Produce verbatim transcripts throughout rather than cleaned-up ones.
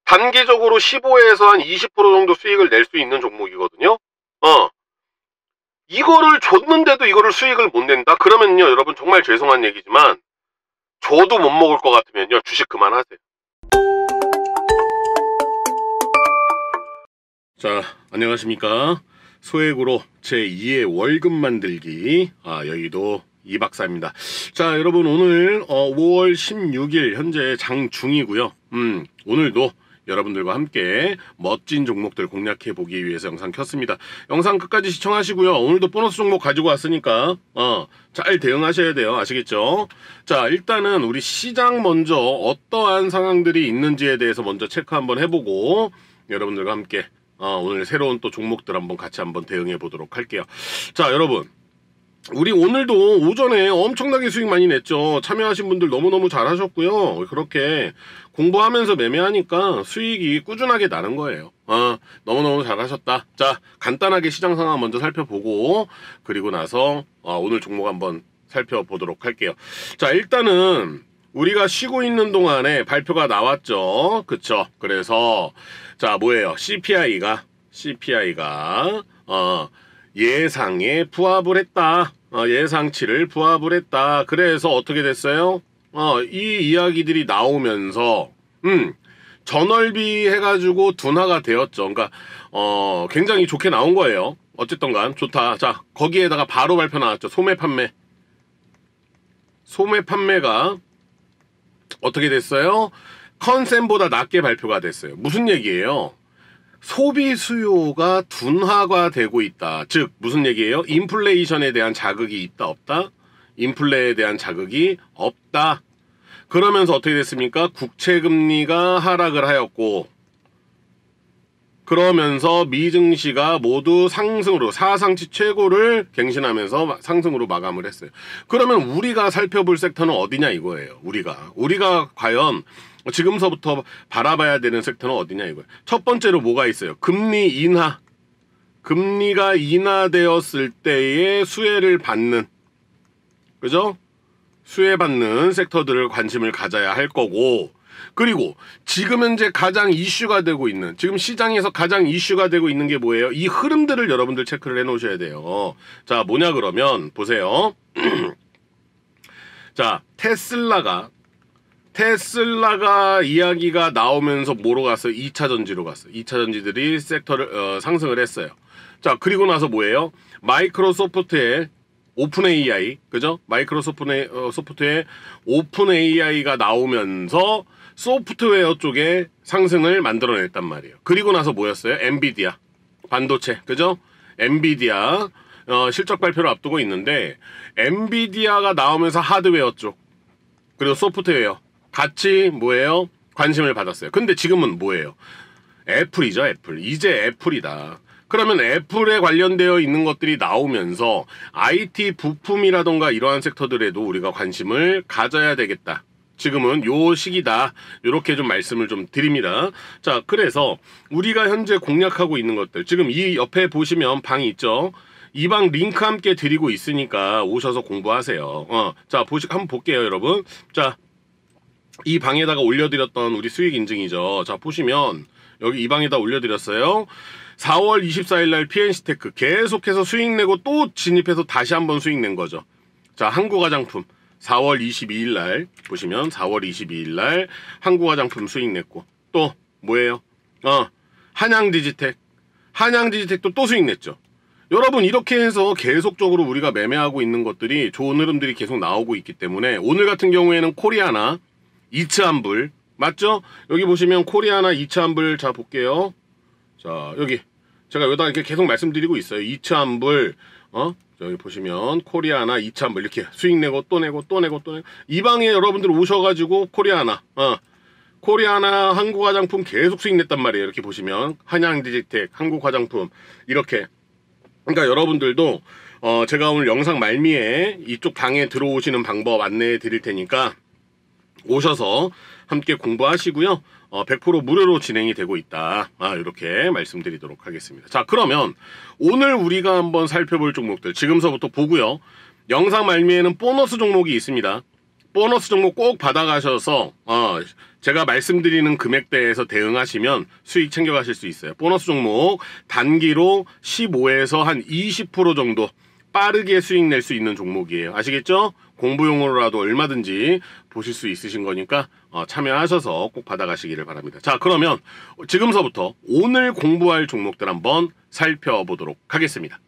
단기적으로 십오에서 한 이십 퍼센트 정도 수익을 낼 수 있는 종목이거든요. 어. 이거를 줬는데도 이거를 수익을 못 낸다? 그러면요, 여러분 정말 죄송한 얘기지만 줘도 못 먹을 것 같으면요, 주식 그만하세요. 자, 안녕하십니까. 소액으로 제이의 월급 만들기. 아, 여의도 이 박사입니다. 자, 여러분 오늘 어, 오월 십육일 현재 장중이고요. 음, 오늘도 여러분들과 함께 멋진 종목들 공략해 보기 위해서 영상 켰습니다. 영상 끝까지 시청하시고요. 오늘도 보너스 종목 가지고 왔으니까 어, 잘 대응하셔야 돼요. 아시겠죠? 자, 일단은 우리 시장 먼저 어떠한 상황들이 있는지에 대해서 먼저 체크 한번 해보고 여러분들과 함께 어, 오늘 새로운 또 종목들 한번 같이 한번 대응해 보도록 할게요. 자, 여러분 우리 오늘도 오전에 엄청나게 수익 많이 냈죠. 참여하신 분들 너무너무 잘하셨고요. 그렇게 공부하면서 매매하니까 수익이 꾸준하게 나는 거예요. 아, 너무너무 잘하셨다. 자, 간단하게 시장 상황 먼저 살펴보고 그리고 나서 어, 오늘 종목 한번 살펴보도록 할게요. 자, 일단은 우리가 쉬고 있는 동안에 발표가 나왔죠. 그쵸? 그래서 자, 뭐예요? 씨피아이가 씨피아이가 어 예상에 부합을 했다. 어, 예상치를 부합을 했다. 그래서 어떻게 됐어요? 어, 이 이야기들이 나오면서 음, 전월비 해가지고 둔화가 되었죠. 그러니까 어, 굉장히 좋게 나온 거예요. 어쨌든 간 좋다. 자, 거기에다가 바로 발표 나왔죠. 소매 판매. 소매 판매가 어떻게 됐어요? 컨센보다 낮게 발표가 됐어요. 무슨 얘기예요? 소비 수요가 둔화가 되고 있다. 즉 무슨 얘기예요? 인플레이션에 대한 자극이 있다 없다? 인플레에 대한 자극이 없다. 그러면서 어떻게 됐습니까? 국채금리가 하락을 하였고 그러면서 미증시가 모두 상승으로 사상치 최고를 갱신하면서 상승으로 마감을 했어요. 그러면 우리가 살펴볼 섹터는 어디냐 이거예요. 우리가 우리가 과연 지금서부터 바라봐야 되는 섹터는 어디냐 이거예요. 첫 번째로 뭐가 있어요? 금리 인하. 금리가 인하되었을 때의 수혜를 받는, 그죠? 수혜받는 섹터들을 관심을 가져야 할 거고, 그리고 지금 현재 가장 이슈가 되고 있는, 지금 시장에서 가장 이슈가 되고 있는 게 뭐예요? 이 흐름들을 여러분들 체크를 해 놓으셔야 돼요. 자, 뭐냐 그러면 보세요. 자, 테슬라가 테슬라가 이야기가 나오면서 뭐로 갔어요? 이 차 전지로 갔어요. 이 차 전지들이 섹터를 어, 상승을 했어요. 자, 그리고 나서 뭐예요? 마이크로소프트의 오픈 에이아이, 그죠? 마이크로소프트의 어, 소프트의 오픈 에이아이가 나오면서 소프트웨어 쪽에 상승을 만들어냈단 말이에요. 그리고 나서 뭐였어요? 엔비디아 반도체, 그죠? 엔비디아 어, 실적 발표를 앞두고 있는데 엔비디아가 나오면서 하드웨어 쪽 그리고 소프트웨어 같이 뭐예요? 관심을 받았어요. 근데 지금은 뭐예요? 애플이죠, 애플. 이제 애플이다. 그러면 애플에 관련되어 있는 것들이 나오면서 아이티 부품이라던가 이러한 섹터들에도 우리가 관심을 가져야 되겠다. 지금은 요 시기다. 요렇게 좀 말씀을 좀 드립니다. 자, 그래서 우리가 현재 공략하고 있는 것들, 지금 이 옆에 보시면 방이 있죠? 이 방 링크 함께 드리고 있으니까 오셔서 공부하세요. 어, 자, 보시, 한번 볼게요, 여러분. 자, 이 방에다가 올려드렸던 우리 수익 인증이죠. 자, 보시면 여기 이 방에다 올려드렸어요. 사월 이십사일 날 피엔씨테크 계속해서 수익 내고 또 진입해서 다시 한번 수익 낸 거죠. 자, 한국화장품 사월 이십이일 날 보시면 사월 이십이일 날 한국화장품 수익 냈고 또 뭐예요? 어, 한양디지텍 한양디지텍도 또 수익 냈죠. 여러분 이렇게 해서 계속적으로 우리가 매매하고 있는 것들이 좋은 흐름들이 계속 나오고 있기 때문에 오늘 같은 경우에는 코리아나 이츠한불 맞죠? 여기 보시면 코리아나 이츠한불 자 볼게요. 자, 여기 제가 여기다 이렇게 계속 말씀드리고 있어요. 이츠한불 어? 여기 보시면 코리아나 이츠한불 이렇게 수익 내고 또 내고 또 내고 또 내고 이 방에 여러분들 오셔가지고 코리아나 어 코리아나 한국화장품 계속 수익 냈단 말이에요. 이렇게 보시면 한양디지텍 한국화장품 이렇게. 그러니까 여러분들도 어 제가 오늘 영상 말미에 이쪽 방에 들어오시는 방법 안내해 드릴 테니까 오셔서 함께 공부하시고요. 어, 백 퍼센트 무료로 진행이 되고 있다. 아, 이렇게 말씀드리도록 하겠습니다. 자, 그러면 오늘 우리가 한번 살펴볼 종목들 지금서부터 보고요. 영상 말미에는 보너스 종목이 있습니다. 보너스 종목 꼭 받아가셔서 어, 제가 말씀드리는 금액대에서 대응하시면 수익 챙겨가실 수 있어요. 보너스 종목 단기로 십오에서 한 이십 퍼센트 정도 빠르게 수익 낼 수 있는 종목이에요. 아시겠죠? 공부용으로라도 얼마든지 보실 수 있으신 거니까 어, 참여하셔서 꼭 받아가시기를 바랍니다. 자, 그러면 지금서부터 오늘 공부할 종목들 한번 살펴보도록 하겠습니다.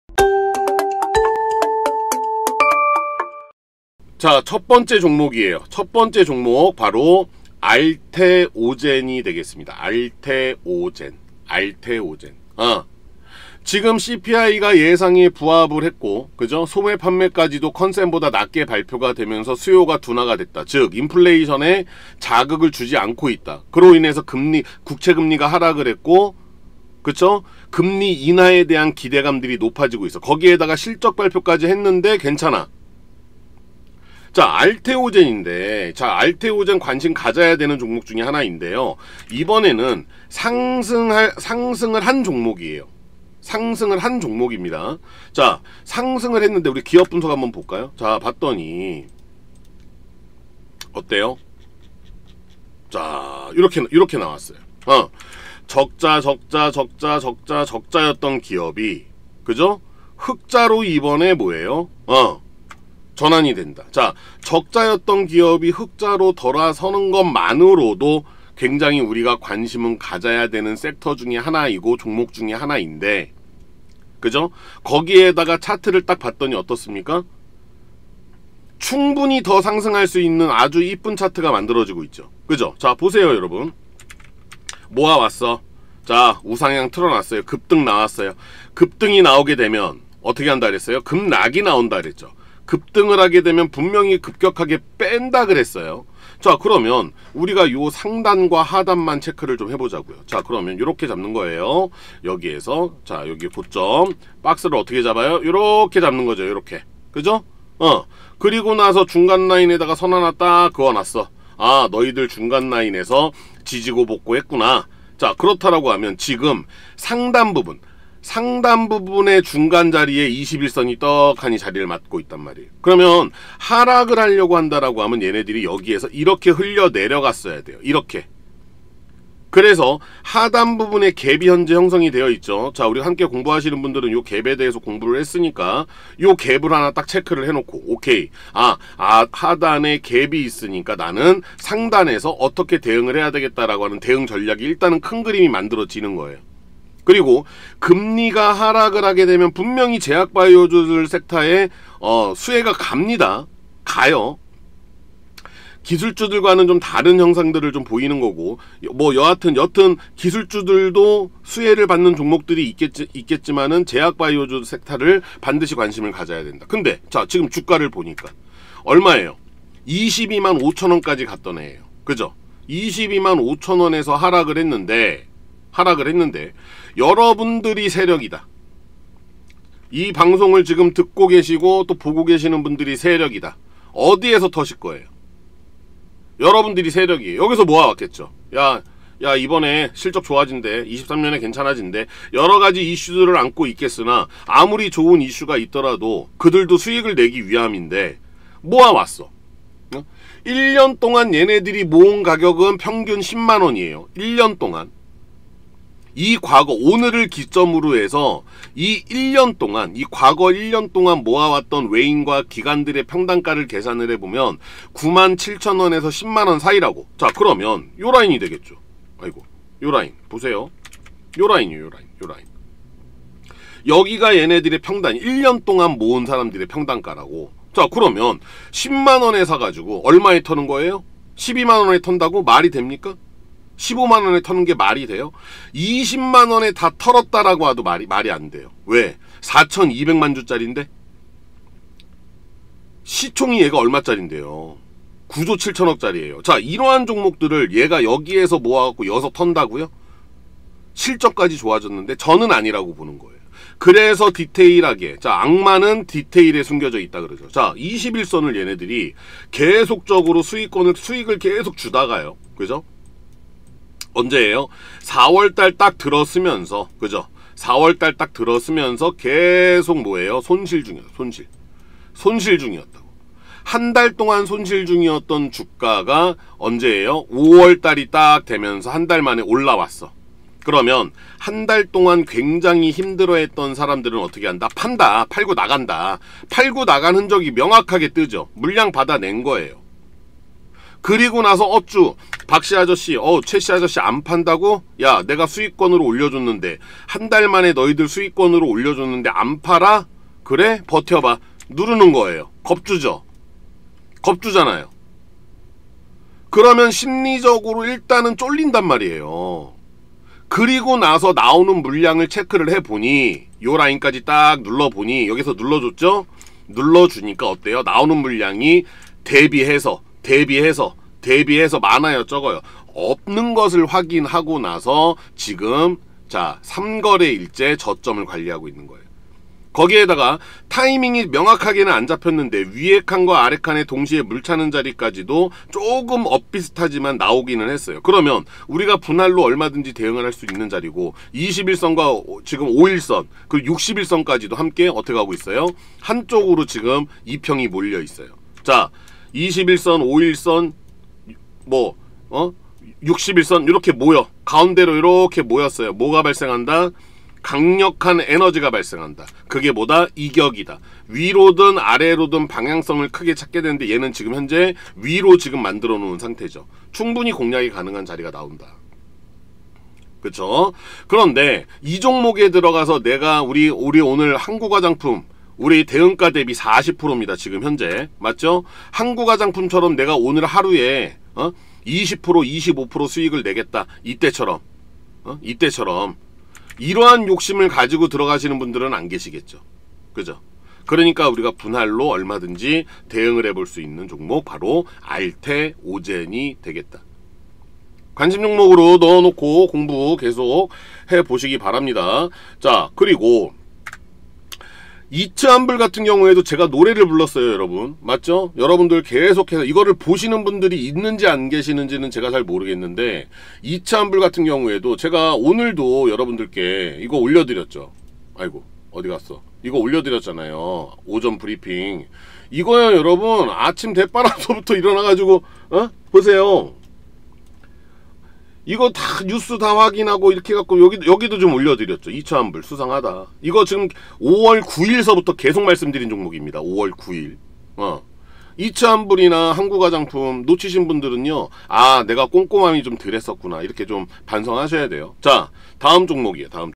자, 첫 번째 종목이에요. 첫 번째 종목 바로 알테오젠이 되겠습니다. 알테오젠, 알테오젠. 어. 지금 씨피아이가 예상에 부합을 했고, 그죠? 소매 판매까지도 컨센보다 낮게 발표가 되면서 수요가 둔화가 됐다. 즉, 인플레이션에 자극을 주지 않고 있다. 그로 인해서 금리, 국채 금리가 하락을 했고, 그쵸? 금리 인하에 대한 기대감들이 높아지고 있어. 거기에다가 실적 발표까지 했는데 괜찮아. 자, 알테오젠인데, 자, 알테오젠 관심 가져야 되는 종목 중에 하나인데요. 이번에는 상승할, 상승을 한 종목이에요. 상승을 한 종목입니다. 자, 상승을 했는데 우리 기업 분석 한번 볼까요? 자, 봤더니 어때요? 자, 이렇게 이렇게 나왔어요. 어, 적자, 적자, 적자, 적자, 적자였던 기업이, 그죠? 흑자로 이번에 뭐예요? 어, 전환이 된다. 자, 적자였던 기업이 흑자로 돌아서는 것만으로도 굉장히 우리가 관심은 가져야 되는 섹터 중에 하나이고 종목 중에 하나인데, 그죠? 거기에다가 차트를 딱 봤더니 어떻습니까? 충분히 더 상승할 수 있는 아주 이쁜 차트가 만들어지고 있죠. 그죠? 자, 보세요, 여러분. 모아왔어. 자, 우상향 틀어놨어요. 급등 나왔어요. 급등이 나오게 되면 어떻게 한다 그랬어요? 급락이 나온다 그랬죠. 급등을 하게 되면 분명히 급격하게 뺀다 그랬어요. 자, 그러면 우리가 요 상단과 하단만 체크를 좀 해보자고요. 자, 그러면 이렇게 잡는 거예요. 여기에서, 자, 여기 고점 박스를 어떻게 잡아요? 이렇게 잡는 거죠. 이렇게, 그죠? 어, 그리고 나서 중간 라인에다가 선 하나 딱 그어놨어. 아, 너희들 중간 라인에서 지지고 볶고했구나. 자, 그렇다라고 하면 지금 상단 부분, 상단 부분의 중간 자리에 이십일선이 떡하니 자리를 맡고 있단 말이에요. 그러면 하락을 하려고 한다라고 하면 얘네들이 여기에서 이렇게 흘려 내려갔어야 돼요. 이렇게. 그래서 하단 부분에 갭이 현재 형성이 되어 있죠. 자, 우리 함께 공부하시는 분들은 요 갭에 대해서 공부를 했으니까 요 갭을 하나 딱 체크를 해놓고, 오케이. 아, 아 하단에 갭이 있으니까 나는 상단에서 어떻게 대응을 해야 되겠다라고 하는 대응 전략이 일단은 큰 그림이 만들어지는 거예요. 그리고 금리가 하락을 하게 되면 분명히 제약바이오주들 섹터에 어, 수혜가 갑니다. 가요. 기술주들과는 좀 다른 형상들을 좀 보이는 거고, 뭐 여하튼 여튼 기술주들도 수혜를 받는 종목들이 있겠지, 있겠지만은 제약바이오주 섹터를 반드시 관심을 가져야 된다. 근데 자, 지금 주가를 보니까 얼마예요? 이십이만 오천 원까지 갔던 애예요. 그죠? 이십이만 오천 원에서 하락을 했는데 하락을 했는데 여러분들이 세력이다. 이 방송을 지금 듣고 계시고 또 보고 계시는 분들이 세력이다. 어디에서 터실 거예요? 여러분들이 세력이에요. 여기서 모아왔겠죠. 야, 야 이번에 실적 좋아진대. 이십삼 년에 괜찮아진대. 여러가지 이슈들을 안고 있겠으나 아무리 좋은 이슈가 있더라도 그들도 수익을 내기 위함인데 모아왔어. 일 년 동안 얘네들이 모은 가격은 평균 십만 원이에요. 일 년 동안. 이 과거, 오늘을 기점으로 해서 이 일 년 동안, 이 과거 일 년 동안 모아왔던 외인과 기관들의 평단가를 계산을 해보면 구만 칠천 원에서 십만 원 사이라고. 자, 그러면 요 라인이 되겠죠. 아이고, 요 라인 보세요. 요 라인이요, 요 라인, 요 라인. 여기가 얘네들의 평단, 일 년 동안 모은 사람들의 평단가라고. 자, 그러면 십만 원에 사가지고 얼마에 터는 거예요? 십이만 원에 턴다고? 말이 됩니까? 십오만 원에 터는 게 말이 돼요? 이십만 원에 다 털었다라고 해도 말이, 말이 안 돼요. 왜? 사천이백만 주짜리인데? 시총이 얘가 얼마짜린데요? 구조 칠천억짜리예요. 자, 이러한 종목들을 얘가 여기에서 모아갖고 여기서 턴다고요? 실적까지 좋아졌는데 저는 아니라고 보는 거예요. 그래서 디테일하게, 자, 악마는 디테일에 숨겨져 있다 그러죠. 자, 이십일선을 얘네들이 계속적으로 수익권을, 수익을 계속 주다가요. 그죠? 언제예요? 사월달 딱 들어서면서, 그죠? 사월달 딱 들어서면서 계속 뭐예요? 손실 중이었어. 손실. 손실 중이었다고. 한 달 동안 손실 중이었던 주가가 언제예요? 오월 달이 딱 되면서 한 달 만에 올라왔어. 그러면 한 달 동안 굉장히 힘들어했던 사람들은 어떻게 한다? 판다. 팔고 나간다. 팔고 나간 흔적이 명확하게 뜨죠. 물량 받아낸 거예요. 그리고 나서 어쭈 박씨 아저씨, 어 최씨 아저씨 안 판다고? 야 내가 수익권으로 올려줬는데 한 달 만에 너희들 수익권으로 올려줬는데 안 팔아? 그래? 버텨봐. 누르는 거예요. 겁주죠. 겁주잖아요. 그러면 심리적으로 일단은 쫄린단 말이에요. 그리고 나서 나오는 물량을 체크를 해보니 요 라인까지 딱 눌러보니 여기서 눌러줬죠? 눌러주니까 어때요? 나오는 물량이 대비해서 대비해서 대비해서 많아요 적어요? 없는 것을 확인하고 나서 지금 자 삼거래일째 저점을 관리하고 있는 거예요. 거기에다가 타이밍이 명확하게는 안 잡혔는데 위에 칸과 아래 칸에 동시에 물 차는 자리까지도 조금 엇비슷하지만 나오기는 했어요. 그러면 우리가 분할로 얼마든지 대응을 할 수 있는 자리고 이십일선과 지금 오일선 그리고 육십일선까지도 함께 어떻게 하고 있어요? 한쪽으로 지금 이평이 몰려 있어요. 자 이십일선, 오일선, 뭐 어? 육십일선 이렇게 모여 가운데로 이렇게 모였어요. 뭐가 발생한다? 강력한 에너지가 발생한다. 그게 뭐다? 이격이다. 위로든 아래로든 방향성을 크게 찾게 되는데 얘는 지금 현재 위로 지금 만들어 놓은 상태죠. 충분히 공략이 가능한 자리가 나온다. 그쵸? 그런데 이 종목에 들어가서 내가 우리 우리 오늘 한국화장품 우리 대응가 대비 사십 퍼센트입니다. 지금 현재. 맞죠? 한국화장품처럼 내가 오늘 하루에 어? 이십 퍼센트, 이십오 퍼센트 수익을 내겠다. 이때처럼. 어? 이때처럼. 이러한 욕심을 가지고 들어가시는 분들은 안 계시겠죠. 그죠? 그러니까 우리가 분할로 얼마든지 대응을 해볼 수 있는 종목 바로 알테 오젠이 되겠다. 관심 종목으로 넣어놓고 공부 계속 해보시기 바랍니다. 자 그리고 이츠한불 같은 경우에도 제가 노래를 불렀어요. 여러분 맞죠? 여러분들 계속해서 이거를 보시는 분들이 있는지 안 계시는지는 제가 잘 모르겠는데 이츠한불 같은 경우에도 제가 오늘도 여러분들께 이거 올려드렸죠. 아이고 어디 갔어? 이거 올려드렸잖아요. 오전 브리핑 이거요 여러분. 아침 대바람서부터 일어나가지고 어? 보세요. 이거 다 뉴스 다 확인하고 이렇게 해갖고 여기, 여기도 좀 올려드렸죠. 이츠한불 수상하다. 이거 지금 오월 구일서부터 계속 말씀드린 종목입니다. 오월 구일. 어. 이츠한불이나 한국화장품 놓치신 분들은요. 아 내가 꼼꼼함이 좀 덜 했었구나. 이렇게 좀 반성하셔야 돼요. 자 다음 종목이에요. 다음.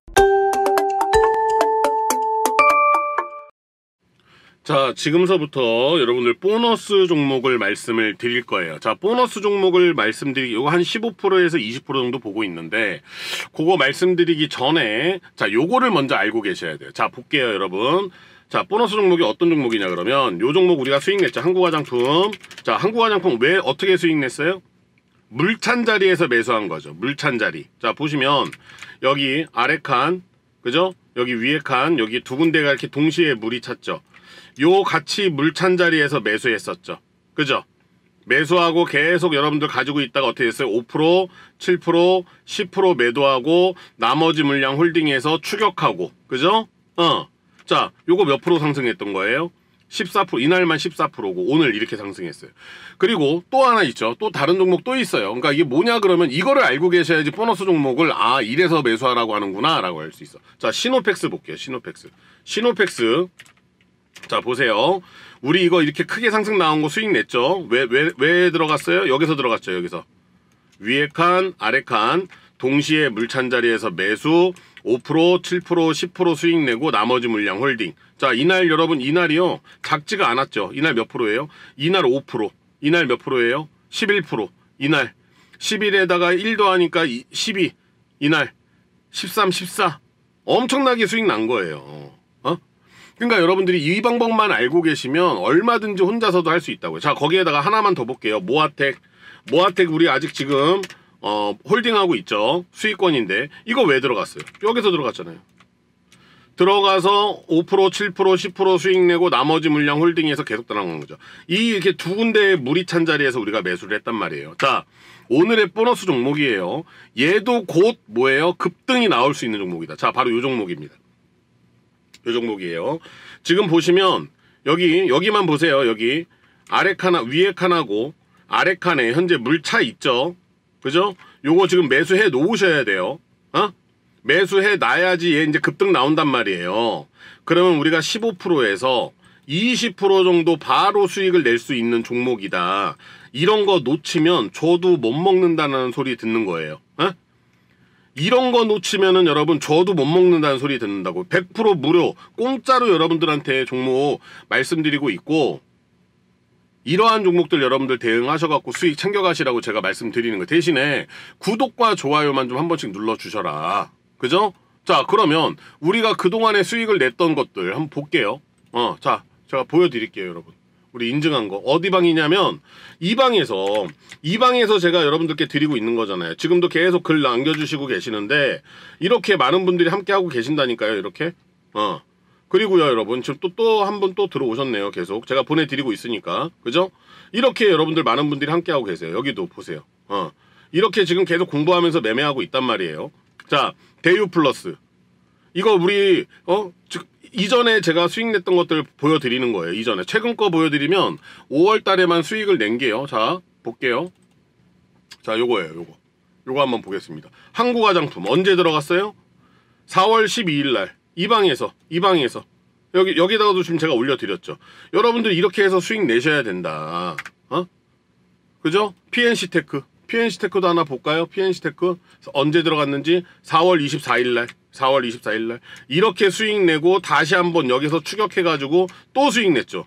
자 지금서부터 여러분들 보너스 종목을 말씀을 드릴 거예요. 자 보너스 종목을 말씀드리기 이거 한 십오 퍼센트에서 이십 퍼센트 정도 보고 있는데 그거 말씀드리기 전에 자 요거를 먼저 알고 계셔야 돼요. 자 볼게요 여러분. 자 보너스 종목이 어떤 종목이냐 그러면 요 종목 우리가 수익 냈죠. 한국화장품. 자 한국화장품 왜 어떻게 수익 냈어요? 물찬 자리에서 매수한 거죠. 물찬 자리. 자 보시면 여기 아래 칸 그죠? 여기 위에 칸 여기 두 군데가 이렇게 동시에 물이 찼죠. 요 같이 물찬 자리에서 매수했었죠. 그죠? 매수하고 계속 여러분들 가지고 있다가 어떻게 됐어요? 오 퍼센트, 칠 퍼센트, 십 퍼센트 매도하고 나머지 물량 홀딩해서 추격하고 그죠? 어. 자, 요거 몇 프로 상승했던 거예요? 십사 퍼센트. 이날만 십사 퍼센트고 오늘 이렇게 상승했어요. 그리고 또 하나 있죠. 또 다른 종목 또 있어요. 그러니까 이게 뭐냐 그러면 이거를 알고 계셔야지 보너스 종목을 아 이래서 매수하라고 하는구나 라고 할 수 있어. 자 시노펙스 볼게요. 시노펙스. 시노펙스. 자 보세요. 우리 이거 이렇게 크게 상승 나온 거 수익 냈죠. 왜, 왜, 왜 들어갔어요? 여기서 들어갔죠. 여기서 위에 칸 아래 칸 동시에 물찬 자리에서 매수 오 퍼센트, 칠 퍼센트, 십 퍼센트 수익 내고 나머지 물량 홀딩. 자 이날 여러분 이날이요 작지가 않았죠. 이날 몇 프로예요? 이날 오 퍼센트. 이날 몇 프로예요? 십일 퍼센트. 이날 십일에다가 일 더하니까 십이. 이날 십삼, 십사. 엄청나게 수익 난 거예요. 어? 그러니까 여러분들이 이 방법만 알고 계시면 얼마든지 혼자서도 할 수 있다고요. 자 거기에다가 하나만 더 볼게요. 모아텍. 모아텍 우리 아직 지금 어 홀딩하고 있죠. 수익권인데 이거 왜 들어갔어요? 여기서 들어갔잖아요. 들어가서 오 퍼센트, 칠 퍼센트, 십 퍼센트 수익 내고 나머지 물량 홀딩해서 계속 따라간 거죠. 이 이렇게 두 군데의 물이 찬 자리에서 우리가 매수를 했단 말이에요. 자 오늘의 보너스 종목이에요. 얘도 곧 뭐예요? 급등이 나올 수 있는 종목이다. 자 바로 이 종목입니다. 이 종목이에요. 지금 보시면 여기 여기만 보세요. 여기 아래 칸, 위에 칸하고 아래 칸에 현재 물차 있죠? 그죠? 요거 지금 매수해 놓으셔야 돼요. 어? 매수해 놔야지 얘 이제 급등 나온단 말이에요. 그러면 우리가 십오 퍼센트에서 이십 퍼센트 정도 바로 수익을 낼 수 있는 종목이다. 이런 거 놓치면 저도 못 먹는다는 소리 듣는 거예요. 어? 이런 거 놓치면은 여러분 저도 못 먹는다는 소리 듣는다고. 백 퍼센트 무료 공짜로 여러분들한테 종목 말씀드리고 있고, 이러한 종목들 여러분들 대응하셔갖고 수익 챙겨가시라고 제가 말씀드리는 거. 대신에 구독과 좋아요만 좀 한 번씩 눌러주셔라. 그죠? 자, 그러면 우리가 그동안에 수익을 냈던 것들 한번 볼게요. 어, 자, 제가 보여드릴게요, 여러분. 우리 인증한 거. 어디 방이냐면 이 방에서 이 방에서 제가 여러분들께 드리고 있는 거잖아요. 지금도 계속 글 남겨주시고 계시는데 이렇게 많은 분들이 함께하고 계신다니까요. 이렇게. 어. 그리고요, 여러분, 지금 또, 또 한 번 또 들어오셨네요. 계속. 제가 보내드리고 있으니까. 그죠? 이렇게 여러분들 많은 분들이 함께하고 계세요. 여기도 보세요. 어. 이렇게 지금 계속 공부하면서 매매하고 있단 말이에요. 자, 대유 플러스. 이거 우리, 어, 즉, 이전에 제가 수익 냈던 것들 보여드리는 거예요. 이전에. 최근 거 보여드리면 오월 달에만 수익을 낸 게요. 자, 볼게요. 자, 요거예요, 요거. 요거 한번 보겠습니다. 한국화장품. 언제 들어갔어요? 사월 십이일 날. 이 방에서, 이 방에서. 여기, 여기다가도 지금 제가 올려드렸죠. 여러분들 이렇게 해서 수익 내셔야 된다. 어? 그죠? 피엔씨테크. 피엔씨테크도 하나 볼까요? 피엔씨테크. 언제 들어갔는지 사월 이십사일 날. 사월 이십사일 날. 이렇게 수익 내고 다시 한번 여기서 추격해가지고 또 수익 냈죠.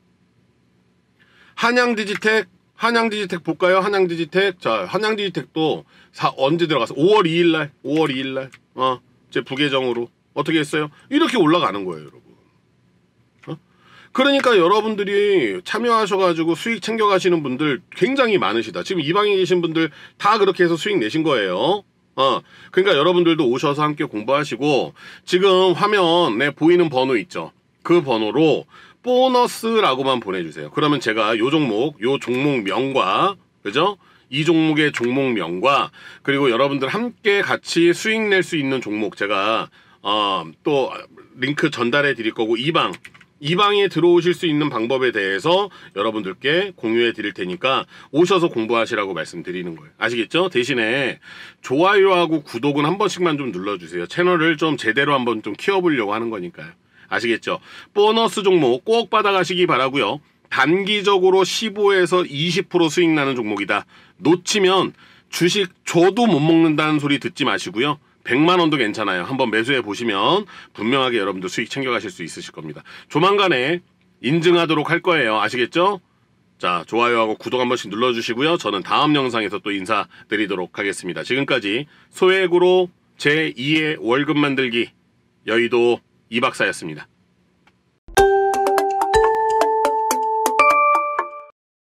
한양디지텍. 한양디지텍 볼까요? 한양디지텍. 자, 한양디지텍도 사, 언제 들어갔어? 오월 이일 날. 오월 이일 날. 어, 제 부계정으로. 어떻게 했어요? 이렇게 올라가는 거예요, 여러분. 어? 그러니까 여러분들이 참여하셔가지고 수익 챙겨가시는 분들 굉장히 많으시다. 지금 이 방에 계신 분들 다 그렇게 해서 수익 내신 거예요. 어, 그러니까 여러분들도 오셔서 함께 공부하시고, 지금 화면에 보이는 번호 있죠? 그 번호로 보너스라고만 보내주세요. 그러면 제가 요 종목, 요 종목명과, 그죠? 이 종목의 종목명과, 그리고 여러분들 함께 같이 수익 낼 수 있는 종목 제가 어, 또 링크 전달해 드릴 거고, 이 방, 이 방에 들어오실 수 있는 방법에 대해서 여러분들께 공유해 드릴 테니까 오셔서 공부하시라고 말씀드리는 거예요. 아시겠죠? 대신에 좋아요하고 구독은 한 번씩만 좀 눌러주세요. 채널을 좀 제대로 한번 좀 키워보려고 하는 거니까요. 아시겠죠? 보너스 종목 꼭 받아가시기 바라고요. 단기적으로 십오에서 이십 퍼센트 수익 나는 종목이다. 놓치면 주식 저도 못 먹는다는 소리 듣지 마시고요. 백만 원도 괜찮아요. 한번 매수해 보시면 분명하게 여러분들 수익 챙겨가실 수 있으실 겁니다. 조만간에 인증하도록 할 거예요. 아시겠죠? 자, 좋아요하고 구독 한 번씩 눌러주시고요. 저는 다음 영상에서 또 인사드리도록 하겠습니다. 지금까지 소액으로 제이의 월급 만들기 여의도 이 박사였습니다.